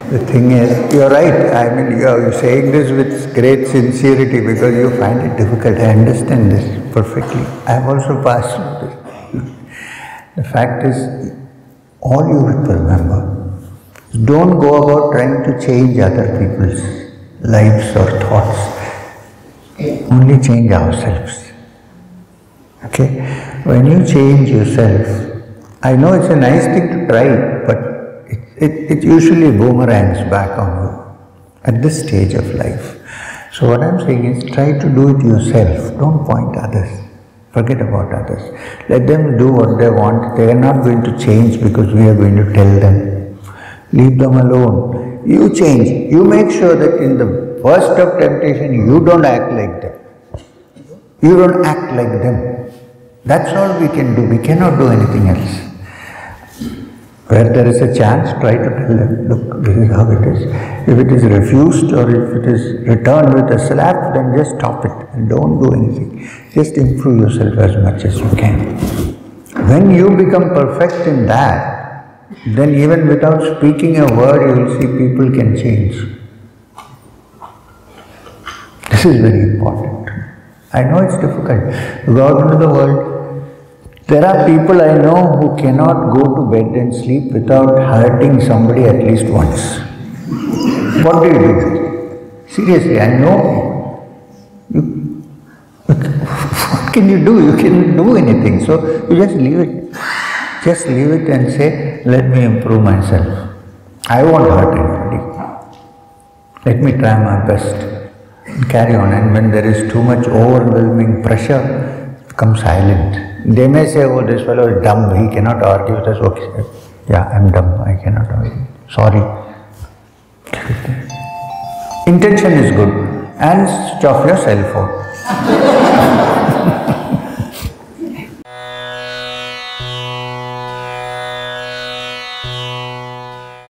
The thing is, you're right. I mean, you're saying this with great sincerity because you find it difficult. I understand this perfectly. I've also passed through this. The fact is, all you have to remember is don't go about trying to change other people's lives or thoughts. Only change ourselves. Okay? When you change yourself, I know it's a nice thing to try, but it usually boomerangs back on you at this stage of life. So what I'm saying is try to do it yourself. Don't point others. Forget about others. Let them do what they want. They are not going to change because we are going to tell them. Leave them alone. You change. You make sure that in the worst of temptation, you don't act like them. You don't act like them. That's all we can do. We cannot do anything else. Where there is a chance, try to tell them, look, this is how it is. If it is refused or if it is returned with a slap, then just stop it and don't do anything. Just improve yourself as much as you can. When you become perfect in that, then even without speaking a word, you will see people can change. This is very important. I know it's difficult. You go out into the world, there are people I know who cannot go to bed and sleep without hurting somebody at least once. What do you do? Seriously, I know. What can you do? You cannot do anything. So you just leave it. Just leave it and say, let me improve myself. I won't hurt anybody. Let me try my best. And carry on. And when there is too much overwhelming pressure, become silent. They may say, oh, this fellow is dumb, he cannot argue with us. Okay, yeah, I'm dumb, I cannot argue. Sorry. Intention is good. And switch off your cell phone.